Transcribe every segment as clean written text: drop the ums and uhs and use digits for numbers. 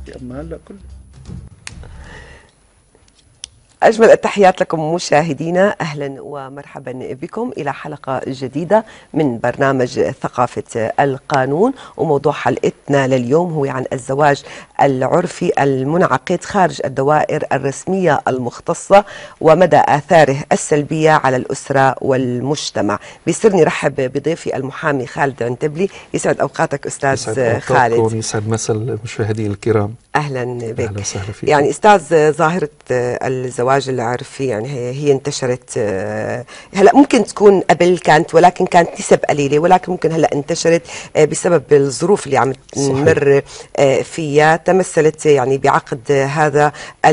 اما هلا كله. أجمل التحيات لكم مشاهدينا، أهلا ومرحبا بكم إلى حلقة جديدة من برنامج ثقافة القانون. وموضوع حلقتنا لليوم هو عن الزواج العرفي المنعقد خارج الدوائر الرسمية المختصة ومدى آثاره السلبية على الأسرة والمجتمع. بيسرني رحب بضيفي المحامي خالد عنتبلي. يسعد أوقاتك أستاذ خالد. يسعد مساء المشاهدين الكرام. أهلا بك. أهلا وسهلا فيك. يعني أستاذ، ظاهرة الزواج العرفي يعني هي انتشرت، هلا ممكن تكون قبل ولكن كانت نسب قليلة، ولكن ممكن هلا انتشرت بسبب الظروف اللي عم نمر فيها. تمثلت يعني بعقد هذا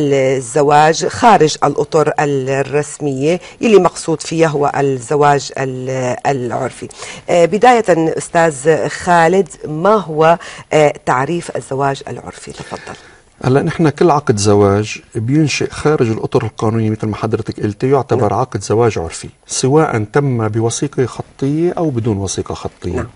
الزواج خارج الأطر الرسمية اللي مقصود فيها هو الزواج العرفي. بداية أستاذ خالد، ما هو تعريف الزواج العرفي؟ تفضل. هلا نحن كل عقد زواج بينشئ خارج الاطر القانونيه مثل ما حضرتك قلتي يعتبر عقد زواج عرفي، سواء تم بوثيقه خطيه او بدون وثيقه خطيه.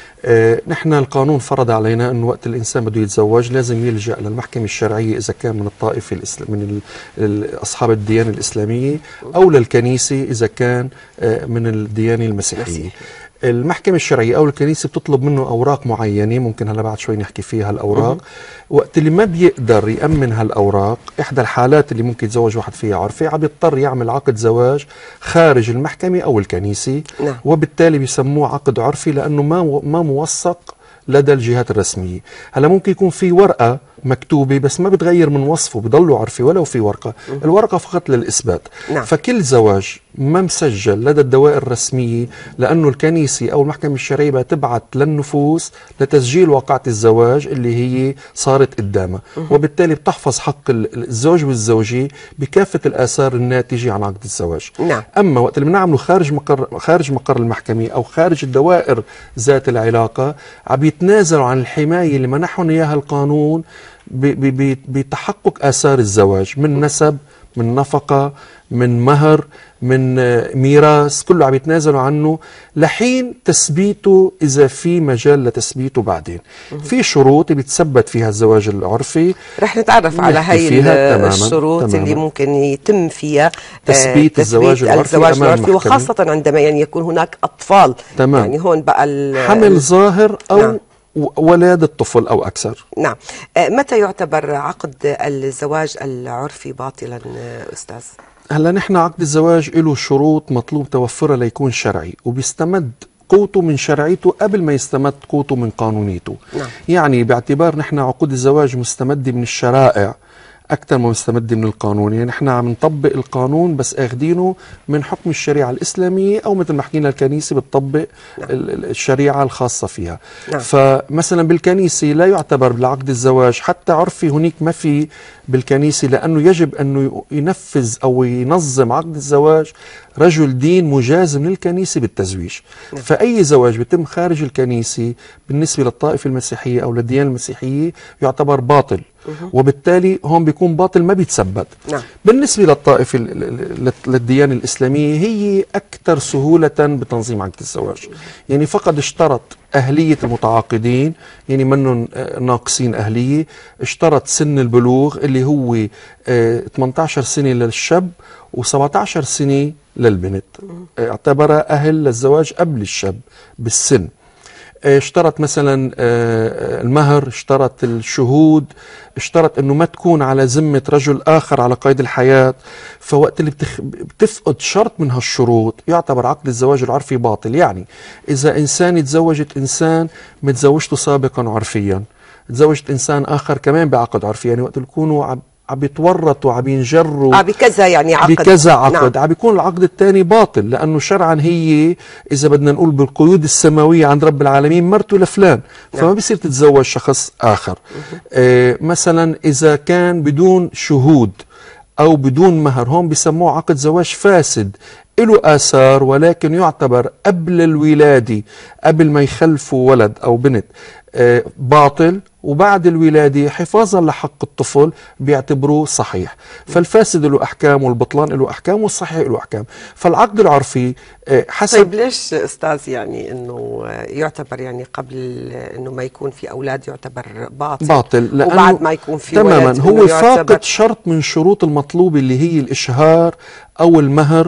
نحن القانون فرض علينا انه وقت الانسان بده يتزوج لازم يلجا للمحكمه الشرعيه اذا كان من الطائفه من اصحاب الديانه الاسلاميه، او للكنيسه اذا كان من الديانه المسيحيه. المحكمة الشرعية أو الكنيسة بتطلب منه أوراق معينة، ممكن هلا بعد شوي نحكي فيها الأوراق. وقت اللي ما بيقدر يأمن هالأوراق، إحدى الحالات اللي ممكن يتزوج واحد فيها عرفي عم يضطر يعمل عقد زواج خارج المحكمة أو الكنيسة. وبالتالي بيسموه عقد عرفي لأنه ما موثق لدى الجهات الرسمية. هلا ممكن يكون في ورقة مكتوبة بس ما بتغير من وصفه، بضله عرفي ولو في ورقة، الورقة فقط للإثبات. فكل زواج ما مسجل لدى الدوائر الرسمية، لأنه الكنيسة أو المحكمة الشرعية بتبعت للنفوس لتسجيل واقعة الزواج اللي هي صارت قدامها، وبالتالي بتحفظ حق الزوج والزوجة بكافة الآثار الناتجة عن عقد الزواج. أما وقت اللي بنعمله خارج مقر المحكمة أو خارج الدوائر ذات العلاقة، عم يتنازلوا عن الحماية اللي منحهم إياها القانون بتحقق آثار الزواج من نسب، من نفقة، من مهر، من ميراث، كله عم يتنازلوا عنه لحين تثبيته إذا في مجال لتثبيته بعدين. في شروط بيتثبت فيها الزواج العرفي، رح نتعرف على هاي الشروط اللي ممكن يتم فيها تثبيت الزواج العرفي وخاصة عندما يعني يكون هناك أطفال. يعني هون بقى حمل ظاهر أو ولادة طفل أو أكثر. نعم. متى يعتبر عقد الزواج العرفي باطلا أستاذ؟ هلا نحن عقد الزواج له شروط مطلوب توفرها ليكون شرعي، وبيستمد قوته من شرعيته قبل ما يستمد قوته من قانونيته. يعني باعتبار نحن عقود الزواج مستمدة من الشرائع أكثر ما مستمدة من القانون. يعني نحن عم نطبق القانون بس اخذينه من حكم الشريعة الإسلامية، أو مثل ما حكينا الكنيسة بتطبق الشريعة الخاصة فيها. فمثلا بالكنيسة لا يعتبر بالعقد الزواج حتى عرفي، هناك ما في بالكنيسة، لأنه يجب أنه ينفذ أو ينظم عقد الزواج رجل دين مجازم للكنيسة بالتزويج. فأي زواج بيتم خارج الكنيسة بالنسبة للطائفة المسيحية أو للديانة المسيحية يعتبر باطل، وبالتالي هون بيكون باطل ما بيتثبت. بالنسبة للطائفة للديانة الإسلامية هي أكثر سهولة بتنظيم عقد الزواج. يعني فقط اشترط أهلية المتعاقدين، يعني منهم ناقصين أهلية، اشترط سن البلوغ اللي هو 18 سنة للشاب و17 سنة للبنت، اعتبرها أهل للزواج قبل الشاب بالسن. اشترط مثلا المهر، اشترط الشهود، اشترط انه ما تكون على ذمة رجل اخر على قيد الحياة. فوقت اللي بتفقد شرط من هالشروط يعتبر عقد الزواج العرفي باطل. يعني اذا انسان تزوجت انسان متزوجته سابقا عرفيا، تزوجت انسان اخر كمان بعقد عرفي، يعني وقت يكونوا عم بيتورطوا عم ينجروا بكذا يعني عقد، بكذا عقد، عم بيكون العقد الثاني باطل، لانه شرعا هي اذا بدنا نقول بالقيود السماويه عند رب العالمين مرته لفلان، فما بيصير تتزوج شخص اخر. مثلا اذا كان بدون شهود او بدون مهر، هون بيسموه عقد زواج فاسد. له آثار، ولكن يعتبر قبل الولادة، قبل ما يخلفوا ولد أو بنت باطل، وبعد الولادة حفاظا لحق الطفل بيعتبروه صحيح. فالفاسد له أحكام والبطلان له أحكام والصحيح له أحكام. فالعقد العرفي حسب. طيب ليش أستاذ يعني أنه يعتبر يعني قبل أنه ما يكون في أولاد يعتبر باطل وبعد ما يكون في تماما ولد هو فاقد شرط من شروط المطلوب اللي هي الإشهار أو المهر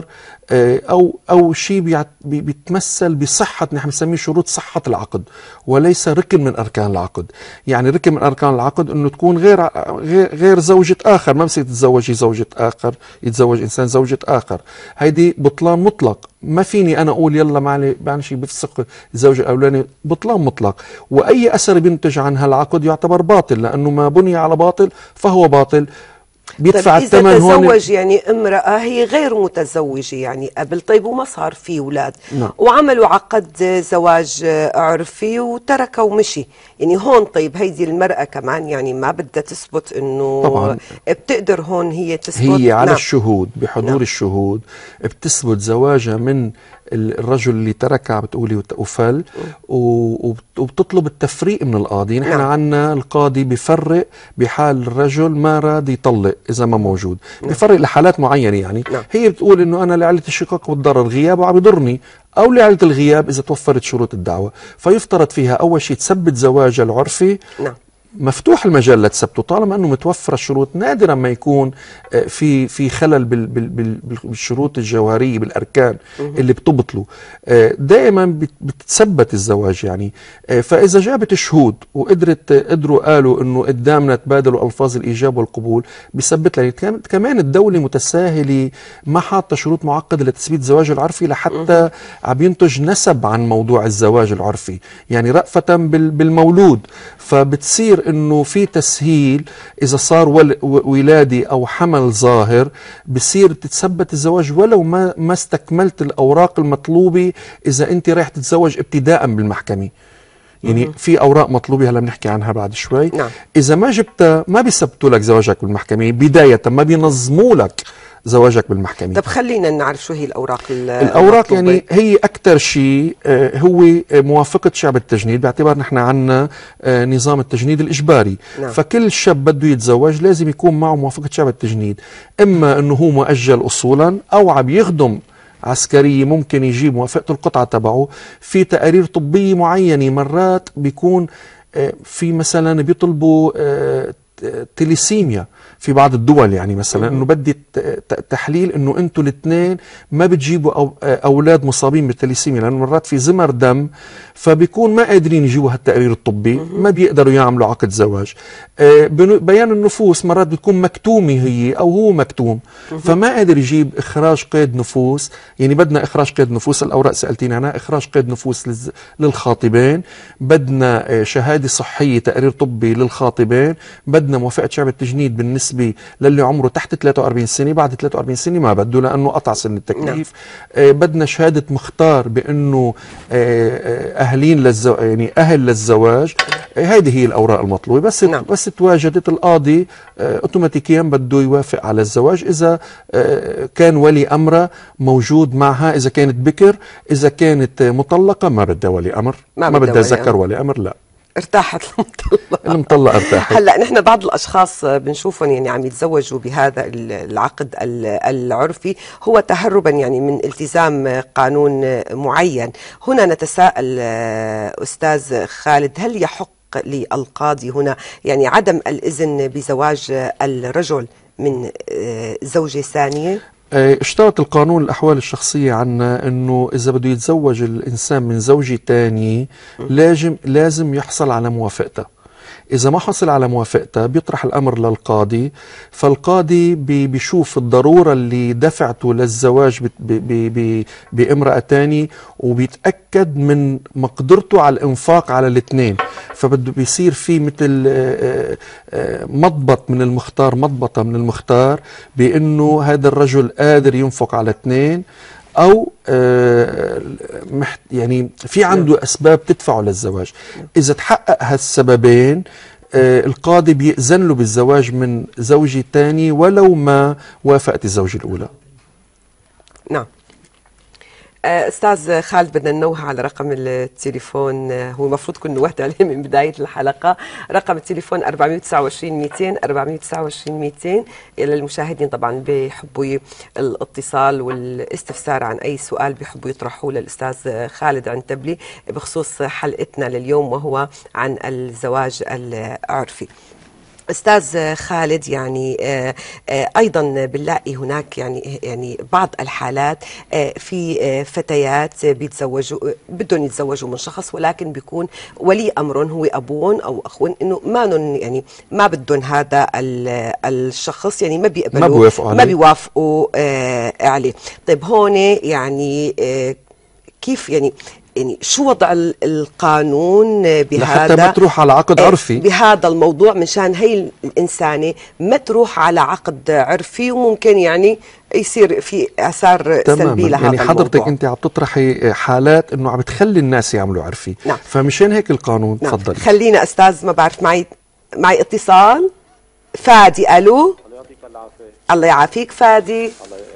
أو شيء بيتمثل بصحة، نحن بنسميه شروط صحة العقد، وليس ركن من أركان العقد. يعني ركن من أركان العقد إنه تكون غير زوجة آخر، ما بصير تتزوجي زوجة آخر، يتزوج إنسان زوجة آخر، هيدي بطلان مطلق. ما فيني أنا أقول يلا معلش بفسق الزوج الأولاني، بطلان مطلق. وأي أثر بينتج عن هالعقد يعتبر باطل، لأنه ما بني على باطل فهو باطل. بيدفع الثمن هون. إذا تزوج يعني امرأة هي غير متزوجة يعني قبل، طيب وما صار في أولاد، نعم. وعملوا عقد زواج عرفي وتركه ومشي، يعني هون طيب هيدي المرأة كمان يعني ما بدها تثبت إنه طبعا بتقدر هون هي تثبت، هي على نعم. الشهود بحضور نعم. الشهود بتثبت زواجها من الرجل اللي تركها بتقولي وفل، وبتطلب التفريق من القاضي. نحن نعم. عنا القاضي بفرق بحال الرجل ما راد يطلق إذا ما موجود، بفرق لحالات معينة يعني. نعم. هي بتقول إنه أنا لعلة الشقاق والضرر غيابه عم يضرني، أو لعلة الغياب إذا توفرت شروط الدعوة، فيفترض فيها أول شيء تثبت زواجها العرفي. نعم. مفتوح المجال لتثبته طالما انه متوفره الشروط. نادرا ما يكون في خلل بالشروط الجوهريه بالاركان اللي بتبطلوا. دائما بتثبت الزواج يعني. فاذا جابت شهود قدروا قالوا انه قدامنا تبادلوا الفاظ الايجاب والقبول، بثبت لها. كمان الدوله متساهله، ما حاطه شروط معقده لتثبيت الزواج العرفي، لحتى عم ينتج نسب عن موضوع الزواج العرفي، يعني رأفة بالمولود. فبتصير انه في تسهيل، اذا صار ولادي او حمل ظاهر بصير تتثبت الزواج ولو ما استكملت الاوراق المطلوبه. اذا انت رايح تتزوج ابتداء بالمحكمه، يعني في اوراق مطلوبه هلا بنحكي عنها بعد شوي. نعم. اذا ما جبتها ما بيثبتوا لك زواجك بالمحكمه بدايه، ما بينظموا لك زواجك بالمحكمة. طب خلينا نعرف شو هي الأوراق الأوراق يعني هي أكثر شيء هو موافقة شعب التجنيد، باعتبار نحن عنا نظام التجنيد الإجباري. نعم. فكل شاب بده يتزوج لازم يكون معه موافقة شعب التجنيد، إما أنه هو مؤجل أصولا أو عم يخدم عسكرية ممكن يجيب موافقة القطعة تبعه. في تقارير طبية معينة مرات بيكون في مثلا بيطلبوا تليسيميا في بعض الدول، يعني مثلا انه بدي تحليل انه انتم الاثنين ما بتجيبوا اولاد مصابين بالتليسيميا، لانه مرات في زمر دم، فبيكون ما قادرين يجيبوا هالتقرير الطبي، ما بيقدروا يعملوا عقد زواج. بيان النفوس مرات بتكون مكتومه هي او هو مكتوم، فما قادر يجيب اخراج قيد نفوس. يعني بدنا اخراج قيد نفوس، الاوراق سالتيني عنها، اخراج قيد نفوس للخاطبين، بدنا شهاده صحيه تقرير طبي للخاطبين، بدنا موافقه شعب التجنيد بالنسبه للي عمره تحت 43 سنه، بعد 43 سنه ما بده لانه قطع سن التكليف. بدنا شهاده مختار بانه اهلين يعني اهل للزواج. هذه هي الاوراق المطلوبه. بس تواجدت القاضي اوتوماتيكيا بده يوافق على الزواج اذا كان ولي امره موجود معها، اذا كانت بكر، اذا كانت مطلقه ما بدها ولي امر، ما بدها ذكر ولي امر، لا ارتاحت المطلقة ارتاحت. هلا نحن بعض الاشخاص بنشوفهم يعني عم يتزوجوا بهذا العقد العرفي هو تهربا يعني من التزام قانون معين. هنا نتساءل استاذ خالد، هل يحق للقاضي هنا يعني عدم الاذن بزواج الرجل من زوجة ثانية؟ اشترط القانون الأحوال الشخصية عنا أنه إذا بده يتزوج الإنسان من زوجة تانية لازم يحصل على موافقتها. إذا ما حصل على موافقتها بيطرح الأمر للقاضي، فالقاضي بيشوف الضرورة اللي دفعته للزواج بامرأة تانية، وبيتأكد من مقدرته على الإنفاق على الاثنين. فبده بيصير في مثل مضبطة من المختار بأنه هذا الرجل قادر ينفق على اثنين، أو يعني في عنده أسباب تدفعه للزواج. إذا تحقق هالسببين القاضي بيأذن له بالزواج من زوجة تانية ولو ما وافقت الزوجة الأولى. نعم. استاذ خالد، بدنا ننوه على رقم التليفون، هو المفروض كنا نوهت عليه من بدايه الحلقه. رقم التليفون 429 200 429 200 الى المشاهدين طبعا بيحبوا الاتصال والاستفسار عن اي سؤال بيحبوا يطرحوه للاستاذ خالد عنتبلي بخصوص حلقتنا لليوم، وهو عن الزواج العرفي. أستاذ خالد، يعني أيضا بنلاقي هناك يعني بعض الحالات في فتيات بيتزوجوا، بدهم يتزوجوا من شخص، ولكن بيكون ولي أمرهم هو أبوهم أو أخوهم إنه يعني ما بدهم هذا الشخص، يعني ما بيقبلوا، ما بيوافقوا عليه. طيب هون يعني كيف يعني شو وضع القانون بهذا لحتى ما تروح على عقد عرفي بهذا الموضوع، مشان هي الإنسانة ما تروح على عقد عرفي وممكن يعني يصير في آثار سلبية لهذا يعني حضرتك الموضوع. انت عم تطرحي حالات انه عم بتخلي الناس يعملوا عرفي. نعم. فمشان هيك القانون. نعم. تفضلي. خلينا أستاذ، ما بعرف، معي اتصال. فادي، ألو. الله يعافيك فادي.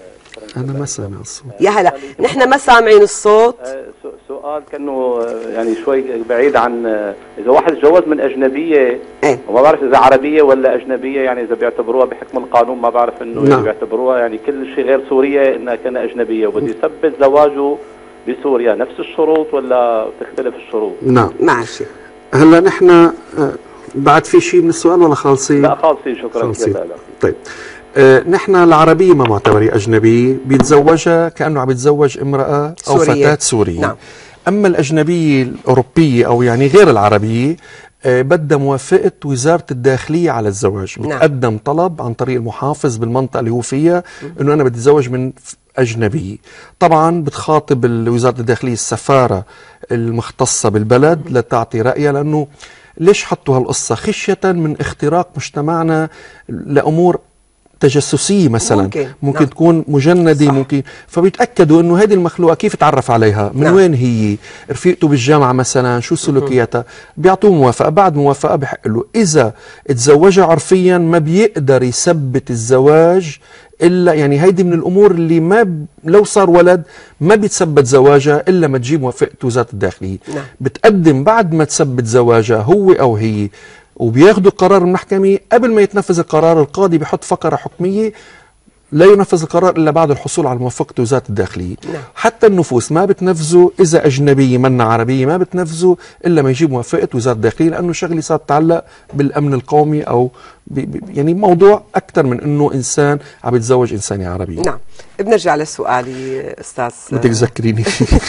أنا ما سامع الصوت. يا هلا، نحن ما سامعين الصوت. سؤال كأنه يعني شوي بعيد عن إذا واحد تجوز من أجنبية وما بعرف إذا عربية ولا أجنبية، يعني إذا بيعتبروها بحكم القانون، ما بعرف إنه يعني بيعتبروها يعني كل شيء غير سورية إنها كان أجنبية، وبده يثبت زواجه بسوريا، نفس الشروط ولا بتختلف الشروط؟ نعم ماشي. هلا نحن بعد في شيء من السؤال ولا خالصين؟ لا خالصين، شكرا جزيلا. طيب نحن العربية ما معتبرة أجنبية، بيتزوجها كأنه عم يتزوج امرأة أو سورية. فتاة سورية. نعم. أما الأجنبية الأوروبية أو يعني غير العربية بدها موافقة وزارة الداخلية على الزواج. بتقدم نعم. طلب عن طريق المحافظ بالمنطقة اللي هو فيها إنه أنا بدي أتزوج من أجنبية. طبعا بتخاطب وزارة الداخلية السفارة المختصة بالبلد لتعطي رأيها، لأنه ليش حطوا هالقصة؟ خشية من اختراق مجتمعنا لأمور تجسسية مثلا، ممكن نعم. تكون مجندة، صح. ممكن فبيتأكدوا انه هذه المخلوقة كيف تعرف عليها، من نعم. وين هي، رفيقته بالجامعة مثلا، شو سلوكياتها، بيعطوه موافقة. بعد موافقة بحق له إذا تزوجها عرفيا ما بيقدر يثبت الزواج إلا، يعني هيدي من الأمور اللي ما لو صار ولد ما بيتثبت زواجها إلا ما تجيب موافقة وزارة الداخلية. نعم. بتقدم بعد ما تثبت زواجها هو أو هي، وبياخذوا قرار المحكمة. قبل ما يتنفذ القرار القاضي بيحط فقرة حكمية لا ينفذ القرار إلا بعد الحصول على موافقة وزارة الداخلية. نعم. حتى النفوس ما بتنفذوا إذا أجنبية منا عربية، ما بتنفذوا إلا ما يجيب موافقة وزارة الداخلية، لأنه شغلة صار تتعلق بالأمن القومي أو يعني موضوع أكثر من إنه إنسان عم يتزوج إنسانة عربية. نعم. بنرجع لسؤالي أستاذ، بدك تذكريني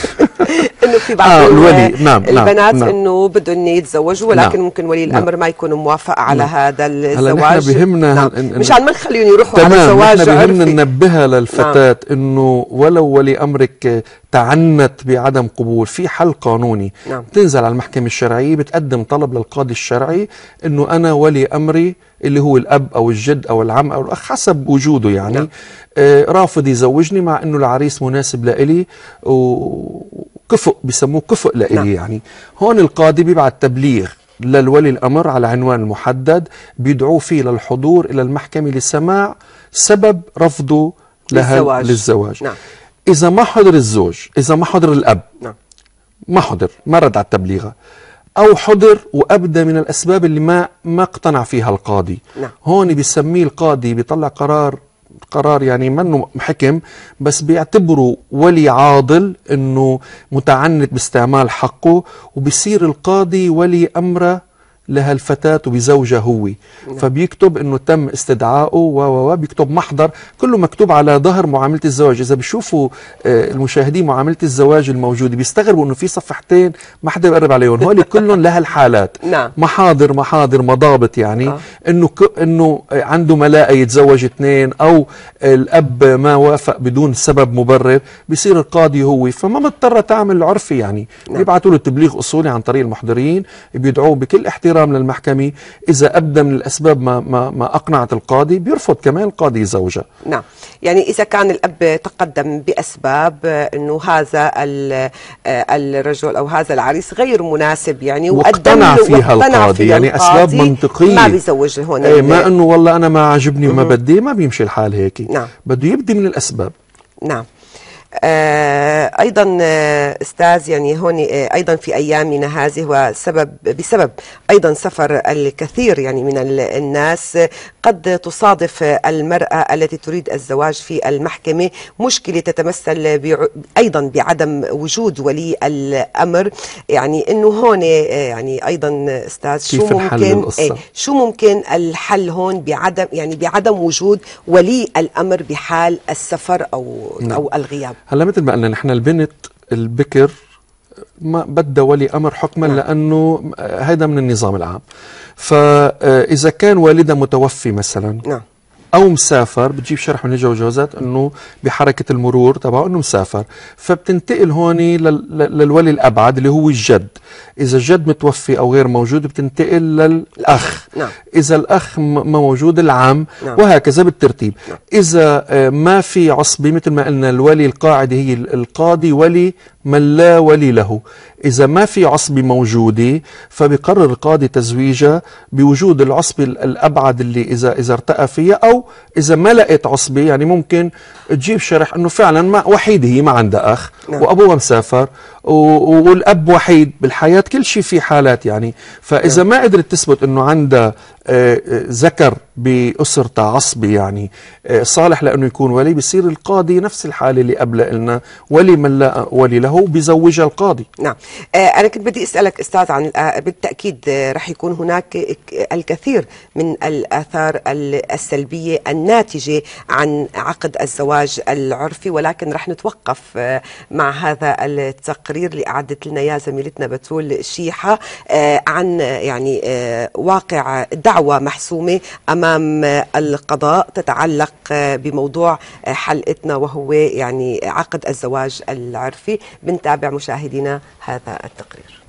إنه في بعض نعم. البنات نعم. إنه بدهم يتزوجوا، ولكن نعم. ممكن ولي الأمر نعم. ما يكون موافق على هذا الزواج. هلا بهمنا نعم. مشان ما نخليهم يروحوا على زواج عرفي. بهمنا ننبهها للفتاة نعم. إنه ولو ولي أمرك تعنت بعدم قبول، في حل قانوني. نعم. تنزل على المحكمة الشرعية، بتقدم طلب للقاضي الشرعي إنه أنا ولي أمري اللي هو الأب أو الجد أو العم أو الأخ حسب وجوده، يعني نعم. رافض يزوجني مع إنه العريس مناسب لإلي وكفؤ، بيسموه كفؤ لإلي. نعم. يعني هون القاضي بيبعت تبليغ للولي الأمر على عنوان المحدد، بيدعوه فيه للحضور إلى المحكمة لسماع سبب رفضه للزواج. نعم. إذا ما حضر الزوج، إذا ما حضر الأب، نعم. ما حضر، ما رد على التبليغة، أو حضر وأبدى من الأسباب اللي ما اقتنع فيها القاضي. نعم. هون بيسميه القاضي، بيطلع قرار يعني منه حكم، بس بيعتبره ولي عاضل انه متعنت باستعمال حقه، وبيصير القاضي ولي امره لهالفتاة وبزوجها هو. نعم. فبيكتب انه تم استدعائه بيكتب محضر كله مكتوب على ظهر معاملة الزواج. اذا بيشوفوا المشاهدين معاملة الزواج الموجودة بيستغربوا انه في صفحتين ما حدا بيقرب عليهم، هول كلهم لهالحالات. نعم. محاضر مضابط، يعني انه عنده ملاءة يتزوج اثنين، او الاب ما وافق بدون سبب مبرر، بيصير القاضي هو، فما مضطرة تعمل عرفي يعني. نعم. بيبعتوا له تبليغ اصولي عن طريق المحضرين، بيدعوه بكل احترام للمحكمة. إذا أبدى من الأسباب ما أقنعت القاضي، بيرفض كمان القاضي يزوجها. نعم. يعني إذا كان الأب تقدم بأسباب أنه هذا الرجل أو هذا العريس غير مناسب، يعني واقتنع فيها القاضي، يعني أسباب منطقية، ما بيزوج هون. ما أنه والله أنا ما عجبني وما بدي، ما بيمشي الحال هيك. نعم. بده يبدي من الأسباب. نعم. أيضا أستاذ، يعني هون أيضا في أيامنا هذه بسبب أيضا سفر الكثير يعني من الناس، قد تصادف المرأة التي تريد الزواج في المحكمة مشكلة تتمثل أيضا بعدم وجود ولي الأمر. يعني إنه هون يعني أيضا أستاذ شو ممكن الحل هون بعدم وجود ولي الأمر بحال السفر أو الغياب؟ هلا مثل ما قلنا نحن البنت البكر ما بدها ولي أمر حكما، لأنه هيدا من النظام العام. فإذا كان والدها متوفي مثلا أو مسافر، بتجيب شرح من الجوازات أنه بحركة المرور تبعه أنه مسافر، فبتنتقل هوني للولي الأبعد اللي هو الجد. إذا الجد متوفي أو غير موجود بتنتقل للأخ. إذا الأخ ما موجود العم، وهكذا بالترتيب. إذا ما في عصبة مثل ما قلنا الولي القاعدة هي القاضي ولي من لا ولي له. إذا ما في عصبة موجودة فبيقرر القاضي تزويجها بوجود العصبة الأبعد اللي إذا ارتقى فيها، أو إذا ما لقيت عصبة يعني ممكن تجيب شرح أنه فعلا ما وحيدة، هي ما عندها أخ وأبوها مسافر والأب وحيد بالحياة، كل شيء في حالات يعني. فإذا ما قدرت تثبت أنه عندها ذكر بأسرتها عصبي يعني صالح لأنه يكون ولي، بيصير القاضي نفس الحالة اللي قبل قلنا ولي من لا ولي له بيزوجها القاضي. نعم. أنا كنت بدي أسألك أستاذ عن بالتأكيد رح يكون هناك الكثير من الآثار السلبية الناتجة عن عقد الزواج العرفي، ولكن رح نتوقف مع هذا التقرير اللي أعدت لنا يا زميلتنا بتول شيحة عن يعني واقع دعوة محسومة أمام القضاء تتعلق بموضوع حلقتنا، وهو يعني عقد الزواج العرفي. بنتابع مشاهدينا هذا التقرير.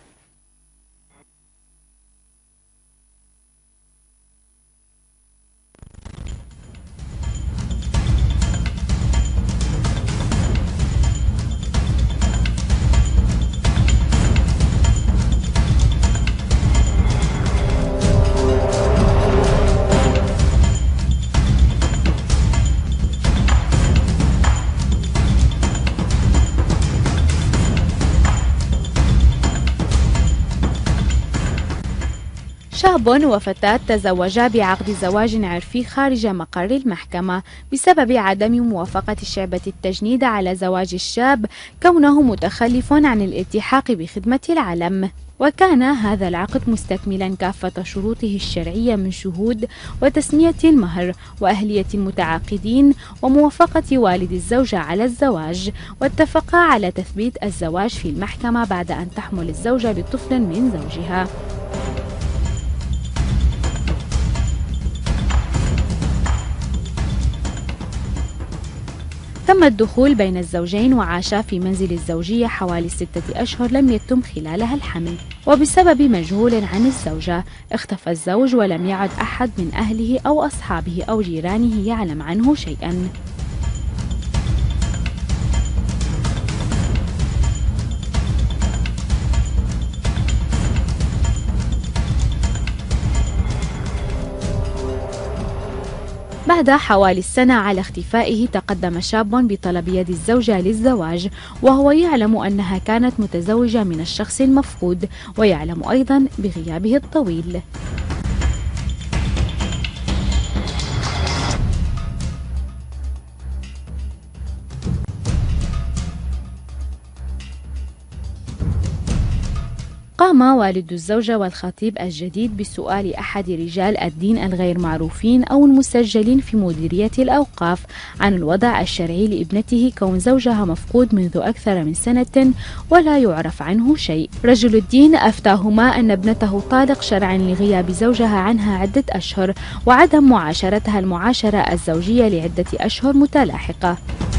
شاب وفتاة تزوجا بعقد زواج عرفي خارج مقر المحكمة بسبب عدم موافقة شعبة التجنيد على زواج الشاب كونه متخلف عن الالتحاق بخدمة العلم. وكان هذا العقد مستكملا كافة شروطه الشرعية من شهود وتسمية المهر وأهلية المتعاقدين وموافقة والد الزوجة على الزواج، واتفقا على تثبيت الزواج في المحكمة بعد أن تحمل الزوجة بطفل من زوجها. تم الدخول بين الزوجين وعاشا في منزل الزوجية حوالي 6 أشهر لم يتم خلالها الحمل، وبسبب مجهول عن الزوجة اختفى الزوج ولم يعد أحد من أهله أو أصحابه أو جيرانه يعلم عنه شيئا. بعد حوالي السنة على اختفائه تقدم شاب بطلب يد الزوجة للزواج، وهو يعلم أنها كانت متزوجة من الشخص المفقود، ويعلم أيضا بغيابه الطويل. قام والد الزوجة والخطيب الجديد بسؤال أحد رجال الدين الغير معروفين أو المسجلين في مديرية الأوقاف عن الوضع الشرعي لابنته، كون زوجها مفقود منذ أكثر من سنة ولا يعرف عنه شيء. رجل الدين أفتاهما أن ابنته طالق شرعا لغياب زوجها عنها عدة أشهر وعدم معاشرتها المعاشرة الزوجية لعدة أشهر متلاحقة.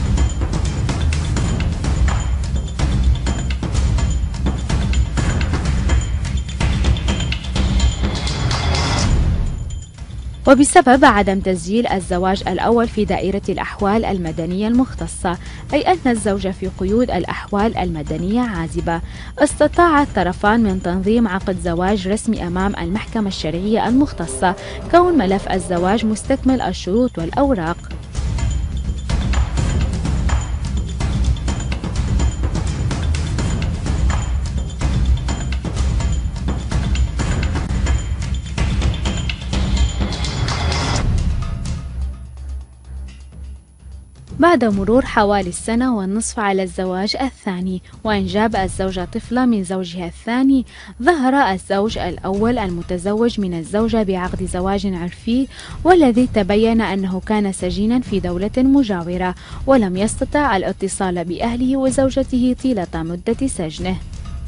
وبسبب عدم تسجيل الزواج الأول في دائرة الأحوال المدنية المختصة، أي أن الزوجة في قيود الأحوال المدنية عازبة، استطاع الطرفان من تنظيم عقد زواج رسمي أمام المحكمة الشرعية المختصة، كون ملف الزواج مستكمل الشروط والأوراق. بعد مرور حوالي السنة والنصف على الزواج الثاني وإنجاب الزوجة طفلة من زوجها الثاني، ظهر الزوج الأول المتزوج من الزوجة بعقد زواج عرفي، والذي تبين أنه كان سجينا في دولة مجاورة ولم يستطع الاتصال بأهله وزوجته طيلة مدة سجنه.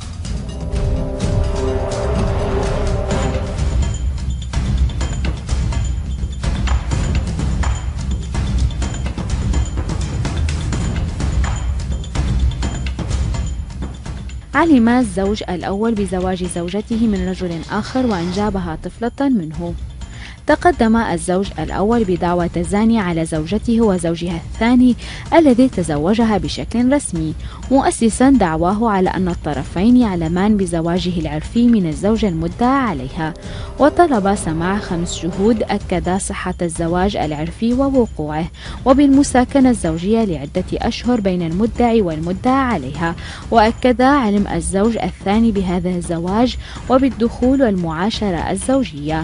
علم الزوج الأول بزواج زوجته من رجل آخر وأنجابها طفلة منه. تقدم الزوج الأول بدعوى تزاني على زوجته وزوجها الثاني الذي تزوجها بشكل رسمي، مؤسسا دعواه على أن الطرفين يعلمان بزواجه العرفي من الزوجة المدعى عليها، وطلب سماع 5 شهود أكد صحة الزواج العرفي ووقوعه، وبالمساكنة الزوجية لعدة أشهر بين المدعي والمدعى عليها، وأكد علم الزوج الثاني بهذا الزواج وبالدخول والمعاشرة الزوجية.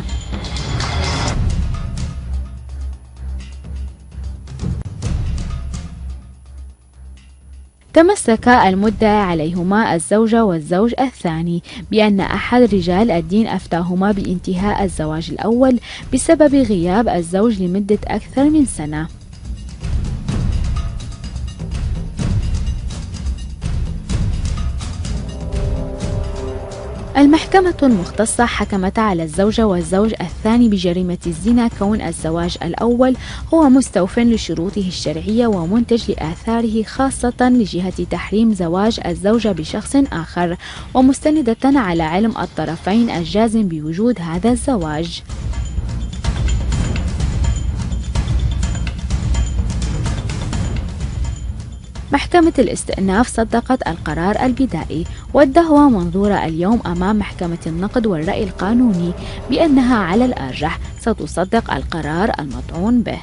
تمسك المدعي عليهما الزوجة والزوج الثاني بأن أحد رجال الدين أفتاهما بانتهاء الزواج الأول بسبب غياب الزوج لمدة أكثر من سنة. المحكمة المختصة حكمت على الزوجة والزوج الثاني بجريمة الزنا كون الزواج الأول هو مستوف لشروطه الشرعية ومنتج لآثاره، خاصة لجهة تحريم زواج الزوجة بشخص آخر، ومستندة على علم الطرفين الجازم بوجود هذا الزواج. محكمة الاستئناف صدقت القرار البدائي، والدعوى منظورة اليوم أمام محكمة النقد والرأي القانوني بأنها على الأرجح ستصدق القرار المطعون به.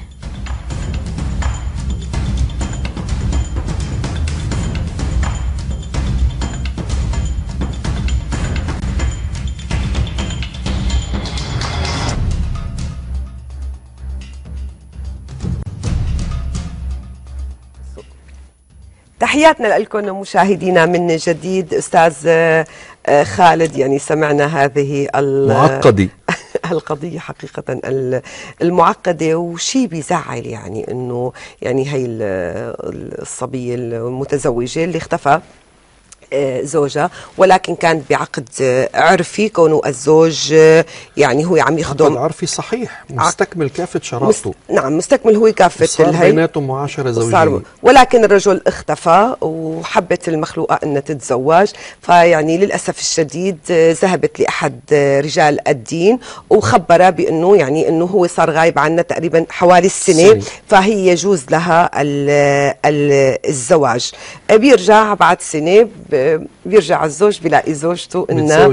تحياتنا لكم مشاهدينا من جديد. أستاذ خالد، يعني سمعنا هذه القضية حقيقة المعقدة، وشي بيزعل يعني انه يعني هي الصبية المتزوجة اللي اختفى زوجها، ولكن كان بعقد عرفي، كونه الزوج يعني هو عم يخدم عقد عرفي صحيح مستكمل كافة شرائطه. نعم، مستكمل هو كافة، صار بيناتهم معاشرة زوجية، ولكن الرجل اختفى وحبت المخلوقة أن تتزوج، فيعني للأسف الشديد ذهبت لأحد رجال الدين وخبرها بأنه يعني أنه هو صار غايب عنا تقريبا حوالي السنة، فهي يجوز لها الزواج. بيرجع بعد سنة بيرجع الزوج بيلاقي زوجته انها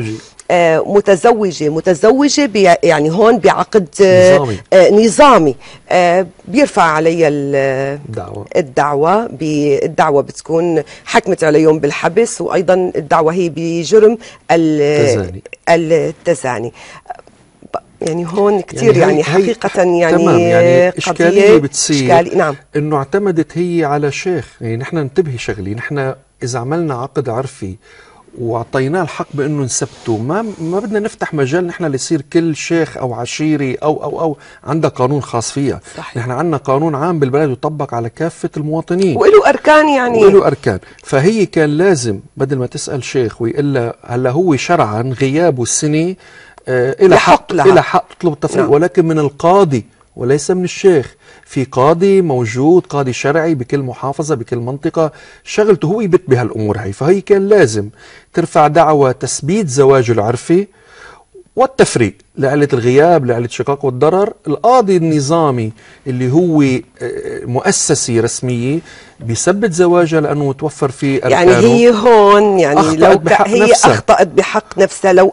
متزوجة يعني هون بعقد نظامي. بيرفع عليها الدعوة بتكون حكمت عليهم بالحبس، وأيضا الدعوة هي بجرم التزاني. يعني هون كثير يعني حقيقة يعني تمام، يعني إشكالية بتصير نعم، إنه اعتمدت هي على شيخ. يعني نحن ننتبه شغلي، نحن إذا عملنا عقد عرفي وعطيناه الحق بأنه نثبته، ما بدنا نفتح مجال نحن ليصير كل شيخ أو عشيري أو عندها قانون خاص فيها. صحيح. نحن عندنا قانون عام بالبلد يطبق على كافة المواطنين وله أركان، يعني وله أركان. فهي كان لازم بدل ما تسأل شيخ ويقول هلا هو شرعا غيابه السنة إلى حق تطلب التفريق. نعم. ولكن من القاضي وليس من الشيخ. في قاضي موجود، قاضي شرعي بكل محافظة بكل منطقة، شغلته هو يبت بهالأمور هي. فهي كان لازم ترفع دعوى تثبيت زواج العرفي والتفريق لعلة الغياب، لعلة شقاق والضرر. القاضي النظامي اللي هو مؤسسة رسمية بيثبت زواجها لأنه متوفر فيه أركانه. يعني هي هون يعني هي أخطأت بحق نفسها، لو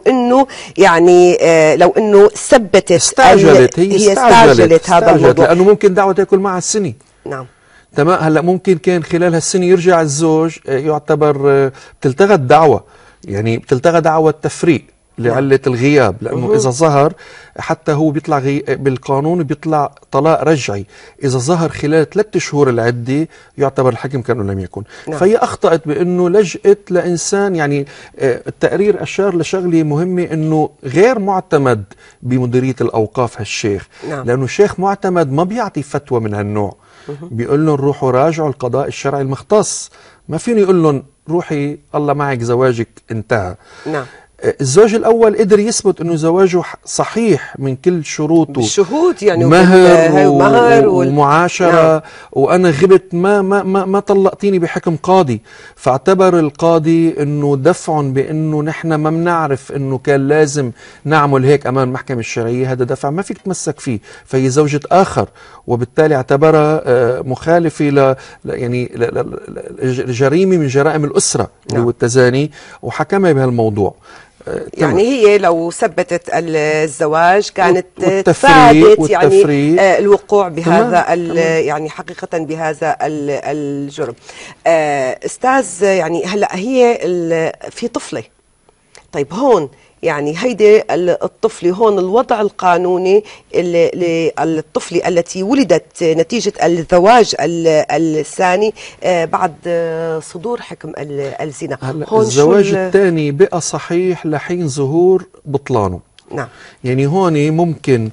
إنه ثبتت، استعجلت هذا الموضوع، لأنه ممكن دعوة تاكل معها السنة. نعم تمام. هلا ممكن كان خلال هالسنة يرجع الزوج، يعتبر بتلتغى الدعوة، يعني بتلتغى دعوة التفريق. لعلة الغياب، لأنه إذا ظهر حتى هو بيطلع بالقانون بيطلع طلاق رجعي، إذا ظهر خلال 3 شهور العدة يعتبر الحكم كأنه لم يكن. فهي أخطأت بأنه لجأت لإنسان، يعني التقرير أشار لشغلة مهمة أنه غير معتمد بمديرية الأوقاف هالشيخ، لأنه شيخ معتمد ما بيعطي فتوى من هالنوع، بيقول لهم روحوا راجعوا القضاء الشرعي المختص، ما فيني يقول لهم روحي الله معك زواجك انتهى. الزواج الأول قدر يثبت أنه زواجه صحيح من كل شروطه، بالشهود يعني مهر ومعاشرة، وأنا غبت ما طلقتيني بحكم قاضي، فاعتبر القاضي أنه دفع بأنه نحن ما بنعرف أنه كان لازم نعمل هيك أمام المحكمة الشرعية، هذا دفع ما فيك تمسك فيه، فهي زوجة آخر، وبالتالي اعتبرها مخالفة يعني جريمة من جرائم الأسرة اللي هو التزاني، وحكمها بهالموضوع. يعني هي لو ثبتت الزواج كانت تفادت يعني الوقوع بهذا يعني حقيقة بهذا الجرم. أستاذ، يعني هلا هي في طفلة، طيب هون يعني هيدي الطفلة هون الوضع القانوني للطفلة التي ولدت نتيجة الزواج الثاني بعد صدور حكم الزنا، هون الزواج الثاني بقى صحيح لحين ظهور بطلانه. يعني هون ممكن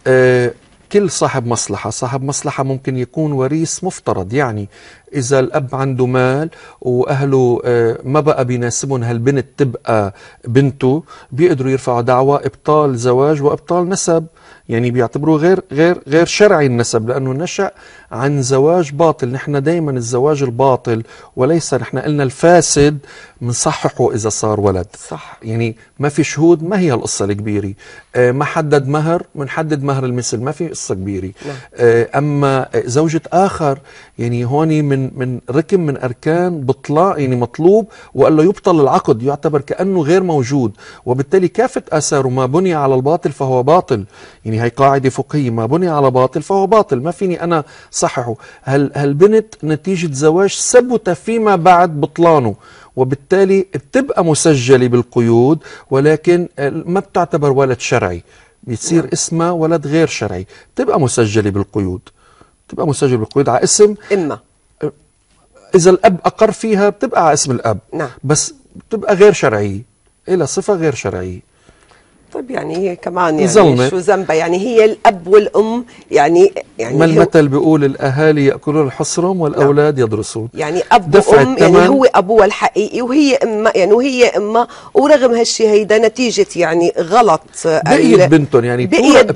كل صاحب مصلحة ممكن يكون وريث مفترض، يعني إذا الأب عنده مال وأهله ما بقى بيناسبهم هالبنت تبقى بنته، بيقدروا يرفعوا دعوى إبطال زواج وإبطال نسب، يعني بيعتبروه غير شرعي النسب، لأنه نشأ عن زواج باطل. نحن دايما الزواج الباطل وليس، نحن قلنا الفاسد منصححه إذا صار ولد، صح. يعني ما في شهود، ما هي القصة الكبيرة، ما حدد مهر، منحدد مهر المثل، ما في قصة كبيرة. أما زوجة آخر يعني هون من ركن من أركان بطلاء، يعني مطلوب وقال له يبطل العقد، يعتبر كأنه غير موجود، وبالتالي كافة آثاره ما بني على الباطل فهو باطل. يعني هي قاعدة فقهية، ما بني على باطل فهو باطل، ما فيني أنا صححه. هالبنت نتيجة زواج ثبت فيما بعد بطلانه، وبالتالي بتبقى مسجلة بالقيود، ولكن ما بتعتبر ولد شرعي، بتصير اسمها ولد غير شرعي، بتبقى مسجلة بالقيود، بتبقى مسجلة بالقيود على اسم إما إذا الأب أقر فيها بتبقى على اسم الأب. بس بتبقى غير شرعية، إلى صفة غير شرعية. طيب يعني هي كمان يعني شو ذنبها؟ يعني هي الأب والأم يعني ما المثل بيقول الأهالي يأكلون الحصرم والأولاد يدرسون، يعني أب وأم، يعني هو أبوها الحقيقي وهي أمها، يعني وهي أمها، ورغم هالشيء هيدا نتيجة يعني غلط بقيت بنتهم، يعني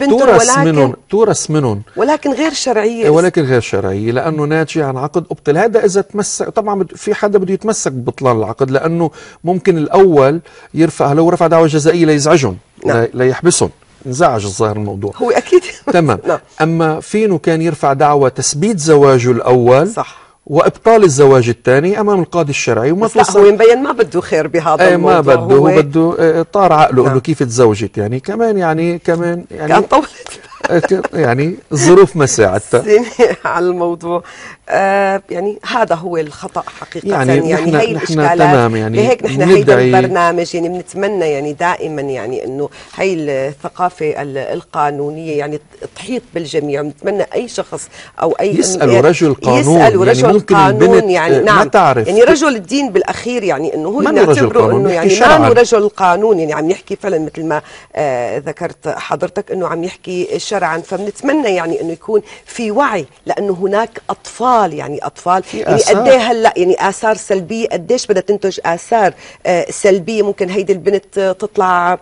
تورث منهم ولكن غير شرعية، ولكن غير شرعية، لأنه ناتجة عن عقد أبطل. هذا إذا تمسك، طبعا في حدا بده يتمسك ببطلان العقد، لأنه ممكن الأول يرفع، لو رفع دعوى جزائية ليزعجهم، لا يحبسهم، انزعج الظاهر الموضوع، هو أكيد تمام. أما فينه كان يرفع دعوى تثبيت زواجه الأول، صح، وإبطال الزواج الثاني أمام القاضي الشرعي، وما هو يبين ما بده خير بهذا الموضوع، ما بده، هو بده طار عقله انه كيف تزوجت، يعني كمان كان طولت يعني الظروف ما ساعدتها على الموضوع. يعني هذا هو الخطأ حقيقة، يعني هي الإشكالات. تمام، يعني لهيك نحن هيدا البرنامج يعني بنتمنى يعني دائما يعني انه هي الثقافة القانونية يعني تحيط بالجميع. بنتمنى أي شخص أو أي يسألوا رجل قانون، يسألوا رجل يعني ممكن قانون، يعني نعم ما تعرف، يعني رجل الدين بالأخير، يعني انه هو نعتبره انه يعني ما هو رجل قانون، يعني عم يحكي فعلا مثل ما ذكرت حضرتك انه عم يحكي شرعا. فبنتمنى يعني انه يكون في وعي، لانه هناك اطفال، يعني اطفال يعني قد ايه هلا يعني اثار سلبيه، قديش بدها تنتج اثار سلبيه. ممكن هيدي البنت تطلع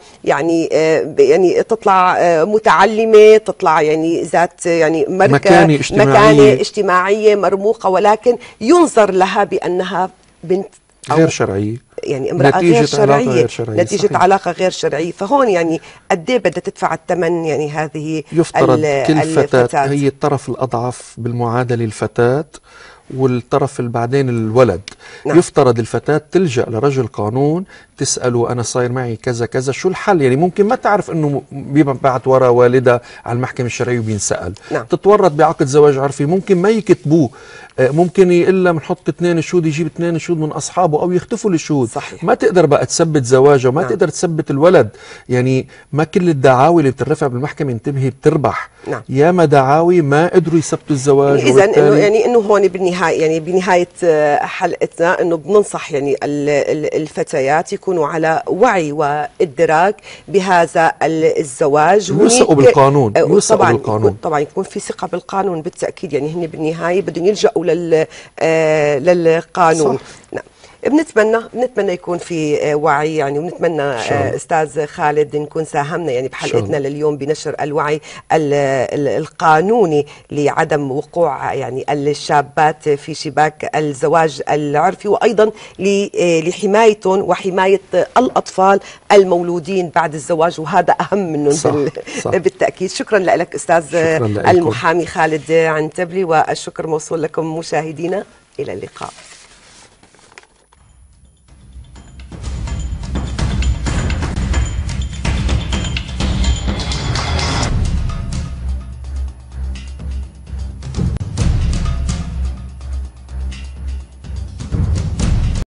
يعني تطلع متعلمه، تطلع يعني ذات يعني مكانه اجتماعيه مرموقه، ولكن ينظر لها بانها بنت غير شرعيه، يعني امرأة غير شرعية، نتيجة صحيح. علاقة غير شرعية. فهون يعني قد ايه بدها تدفع الثمن، يعني هذه يفترض كل فتاة هي الطرف الأضعف بالمعادلة الفتاة، والطرف اللي بعدين الولد. نعم. يفترض الفتاة تلجأ لرجل قانون تسأله أنا صاير معي كذا كذا شو الحل، يعني ممكن ما تعرف أنه بيبعت ورا والدها على المحكمة الشرعية وبينسأل. نعم. تتورط بعقد زواج عرفي ممكن ما يكتبوه، ممكن يقول لها بنحط 2 شهود، يجيب 2 شهود من أصحابه أو يختفوا الشهود. صحيح. ما تقدر بقى تثبت زواجه وما نعم. تقدر تثبت الولد، يعني ما كل الدعاوي اللي بترفع بالمحكمة انتبهي بتربح. نعم. ياما دعاوي ما قدروا يثبتوا الزواج. إذا إنه يعني إنه هون بالنهاية يعني بنهاية حلقتنا إنه بننصح يعني الفتيات يكونوا على وعي وإدراك بهذا الزواج، يوثقوا بالقانون، يوثقوا بالقانون طبعا يكون في ثقة بالقانون بالتأكيد، يعني هن بالنهاية بدهم يلجأوا للقانون. صح. نعم. بنتمنى يكون في وعي يعني، ونتمنى استاذ خالد نكون ساهمنا يعني بحلقتنا لليوم بنشر الوعي القانوني لعدم وقوع يعني الشابات في شباك الزواج العرفي، وايضا لحمايتهم وحمايه الاطفال المولودين بعد الزواج، وهذا اهم منهم. صح. بالتاكيد. شكرا لك استاذ المحامي خالد عنتبلي، والشكر موصول لكم مشاهدينا، الى اللقاء.